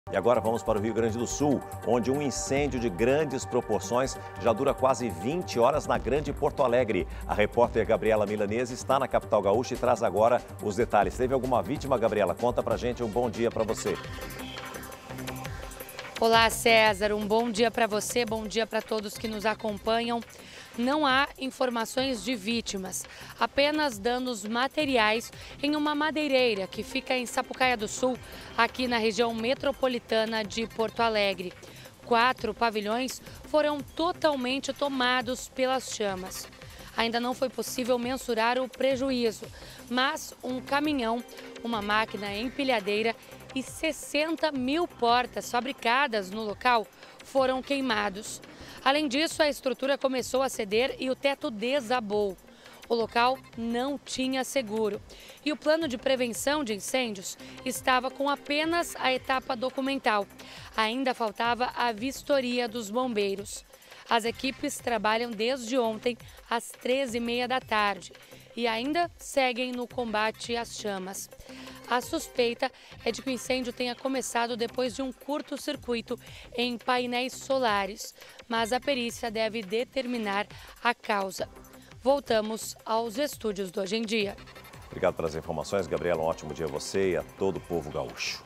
E agora vamos para o Rio Grande do Sul, onde um incêndio de grandes proporções já dura quase 20 horas na Grande Porto Alegre. A repórter Gabriela Milanese está na capital gaúcha e traz agora os detalhes. Teve alguma vítima, Gabriela? Conta pra gente, um bom dia para você. Olá, César. Um bom dia para você, bom dia para todos que nos acompanham. Não há informações de vítimas, apenas danos materiais em uma madeireira que fica em Sapucaia do Sul, aqui na região metropolitana de Porto Alegre. 4 pavilhões foram totalmente tomados pelas chamas. Ainda não foi possível mensurar o prejuízo, mas um caminhão, uma máquina empilhadeira e 60 mil portas fabricadas no local foram queimados. Além disso, a estrutura começou a ceder e o teto desabou. O local não tinha seguro e o plano de prevenção de incêndios estava com apenas a etapa documental. Ainda faltava a vistoria dos bombeiros. As equipes trabalham desde ontem às 13h30 da tarde e ainda seguem no combate às chamas. A suspeita é de que o incêndio tenha começado depois de um curto-circuito em painéis solares, mas a perícia deve determinar a causa. Voltamos aos estúdios do Hoje em Dia. Obrigado pelas informações, Gabriela. Um ótimo dia a você e a todo o povo gaúcho.